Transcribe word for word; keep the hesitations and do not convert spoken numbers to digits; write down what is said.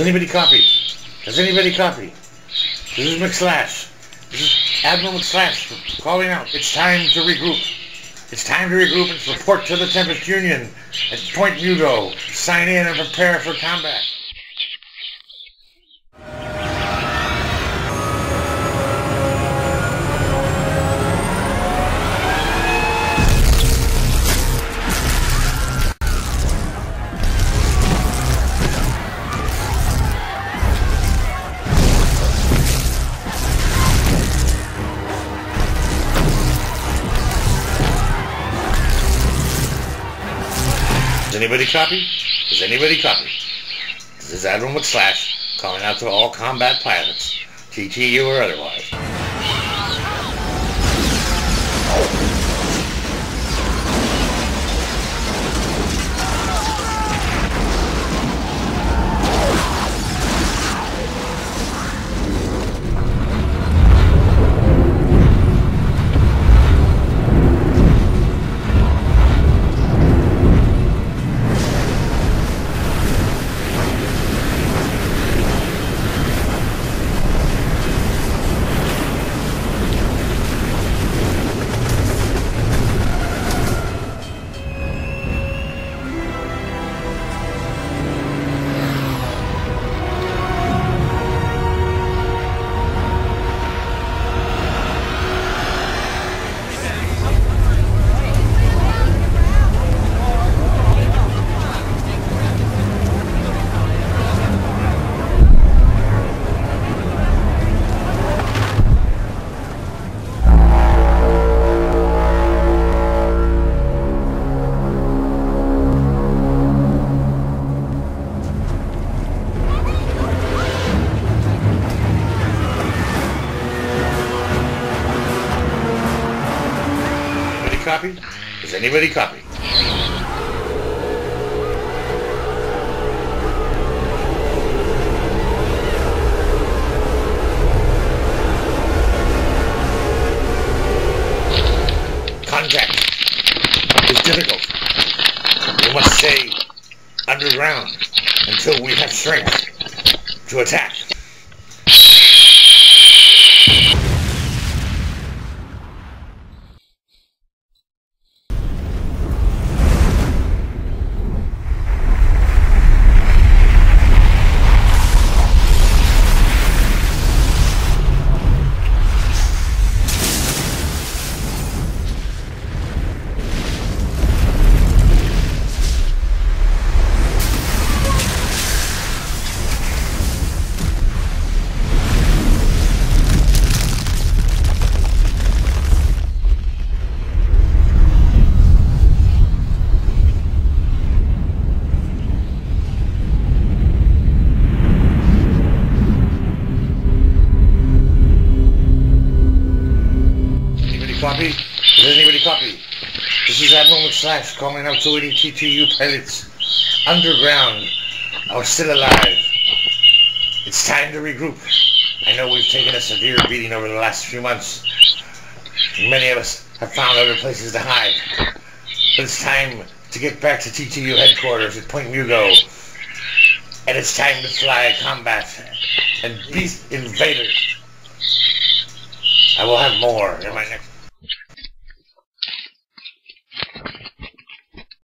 Does anybody copy? Does anybody copy? This is McSlash. This is Admiral McSlash calling out. It's time to regroup. It's time to regroup and report to the Tempest Union at Point Mugo. Sign in and prepare for combat. Does anybody copy? Does anybody copy? This is Admiral McSlash calling out to all combat pilots, T T U or otherwise. Copy? Does anybody copy? Contact is difficult. We must stay underground until we have strength to attack. Copy? Does anybody copy? This is Admiral McSlash calling out to any T T U pilots underground or still alive. It's time to regroup. I know we've taken a severe beating over the last few months. Many of us have found other places to hide. But it's time to get back to T T U headquarters at Point Mugo. And it's time to fly combat and beat invaders. I will have more in my next